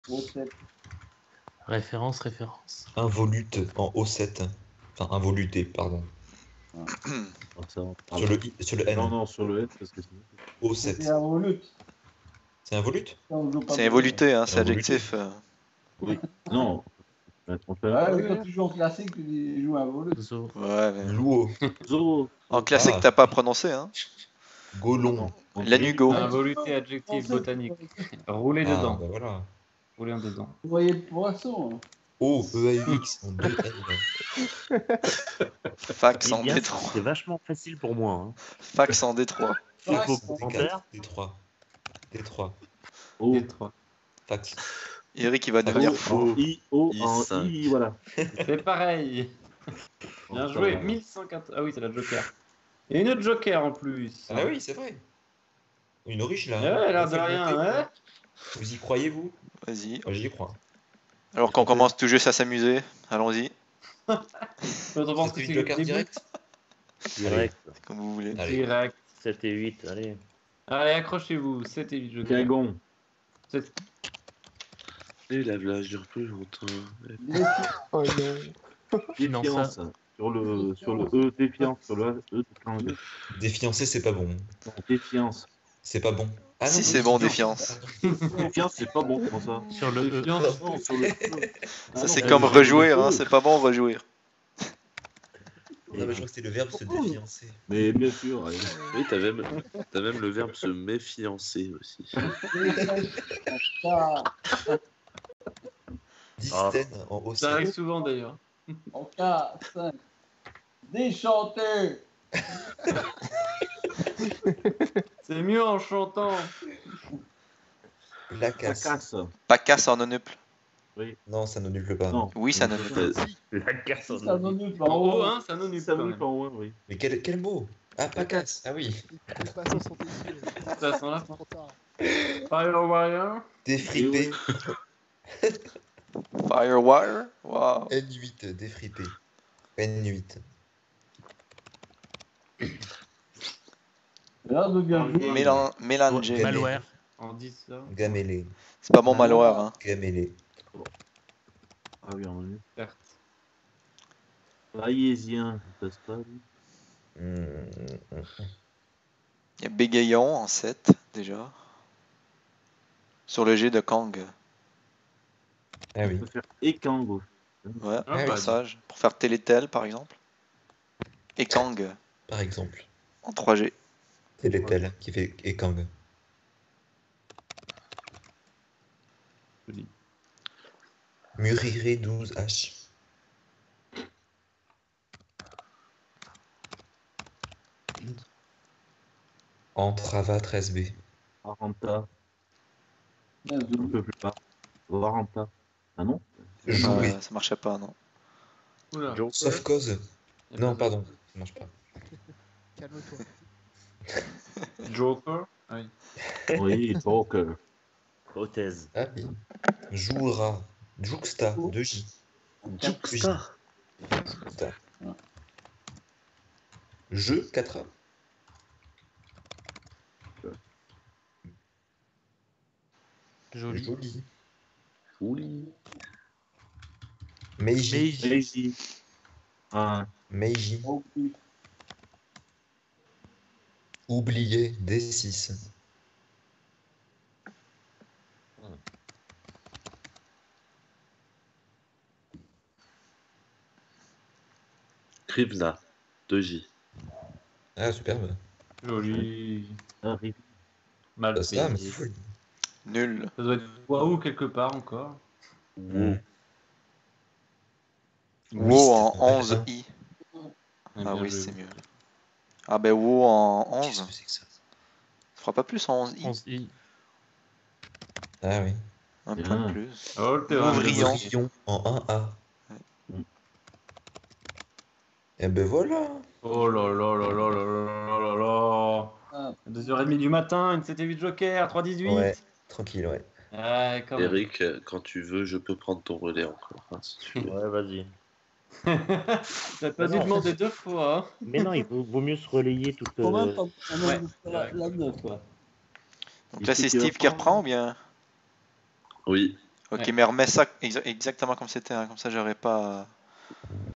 O7. Référence. Involute en O7. Enfin, involuté, pardon. Sur le N. Non, sur le N, parce que sinon... C'est O7. involute. C'est involute? C'est évoluté, hein, c'est Involuté. adjectif. Oui. Non. On fait Ouais, mais quand tu joues en classique, tu joues involute. Zo. Ouais, mais... Louo. Zo. En classique, Ah. t'as pas prononcé, hein. Golon. Lanugo. Involuté adjectif botanique. Rouler Ah, dedans. bah voilà. Rouler en dedans. Vous voyez le poisson. Hein. O, E-A-U-X en 2 N. Fax en bien, Détroit. c'est vachement facile pour moi. Hein. Fax en Détroit. Fax Faut en commentaire. D4. D3. O. Détroit. Fax. Eric, il va devenir fou. O, I5. en I, voilà. C'est pareil. Bien joué. 1104. Ah oui, c'est la Joker. Et une autre Joker en plus. Ah oui, c'est vrai. Une riche là. Ouais, l'air de rien, ouais. Vous y croyez, vous? Vas-y. Moi, j'y crois. Alors qu'on commence tout juste à s'amuser, allons-y, L'autre pense que C'était c'est une joker le début. direct? Direct. comme vous voulez. Allez. Direct. 7 et 8, allez. Allez, accrochez-vous. 7 et 8 Joker. Cagon. Et la vlage dure plus longtemps. Oh non. Défiance. Sur le E, défiance. Sur le E, défiance. Défiancé, c'est pas bon. Non, défiance. C'est pas bon. Ah Si, non, c'est bon, défiance. Défiance, c'est pas bon, comment ça? Sur le E. Défiance, non, sur le E. Ça, c'est comme rejouir, hein, c'est pas bon rejouir. Non, mais je crois que c'était le verbe se défiancer. Mais bien sûr. allez. Oui, t'as même le verbe se méfiancer aussi. Distène en Ça O7. arrive souvent d'ailleurs. En K5. Déchanté. C'est mieux en chantant. La Ça casse. casse. Pas casse en onuple. Non, ça n'annule pas. Non. Oui, ça nonuple. La casse Ça en donne une En haut, hein, ça nous Ça quand veut même. pas en haut, oui. Mais quel mot? Ah, pas casse. Ah oui. Les passants sont déçus. Ça sent là. Trop tard. Fire Warrior. Défripé. Firewire. Wow. N8, défripé. N8. Là, de bien jouer. Mélanger. Malware. On dit ça. Gamélé. C'est pas bon malware, hein. Gamélé. Ah oui, en haut. Certes. Bayésien, ça passe pas, lui. Il y a Bégayon en 7 déjà. Sur le G de Kang. Ah oui. On peut faire Ekango. Ouais, Ah, bah, passage. Pour faire Télétel par exemple. Et Kang Par exemple. en 3G. C'est l'étel qui fait Ekang. Joli. Muriré 12H. Entrava 13B. Aranta. Bien On joué. peut plus pas. Aranta. Ah non? Jouer. Ça marchait pas, non. Oula. Sauf cause. Non, pardon. Ça marche pas. Calme-toi. Joker. Ah oui. Oui, Joker. Prothèse. Ah oui. Jouera. Juxta. 2J. Juxta. Juxta. Jeu 4A. Joli. Joli. Ouli. Meiji. Lazy. Ah, Meiji. Ok. Oublié. D6. Krivna. 2J. Ah, superbe. Joli. arrive. Mal Ça, mais payé. fou. Nul. Ça doit être waouh quelque part encore. Mm. WoW en Whist, 11i. Ah Bien oui, joué. c'est mieux. Ah ben WoW en Qu'est-ce 11. que c'est que ça? Ça fera pas plus en 11i. 11i. Ah oui. Un Bien. point de plus. Oh, le terrain. Ouvrion. Ouvrion en 1A. Et ben voilà. Oh là là là là là là là là. Ah. 2h30 du matin, une 7 et 8 Joker, 3-18. Ouais, tranquille, ouais. Ouais, quand même. Eric, quand tu veux, je peux prendre ton relais encore. Hein, si tu veux. Ouais, vas-y. T'as pas dû Non. demander 2 fois. Hein. Mais non, il vaut mieux se relayer toute. Quand même, pas Ouais. la 9, quoi. Donc là, c'est Steve qui reprend ou bien? Oui. Ok, Ouais. mais remets ça exactement comme c'était, hein, comme ça j'aurais pas.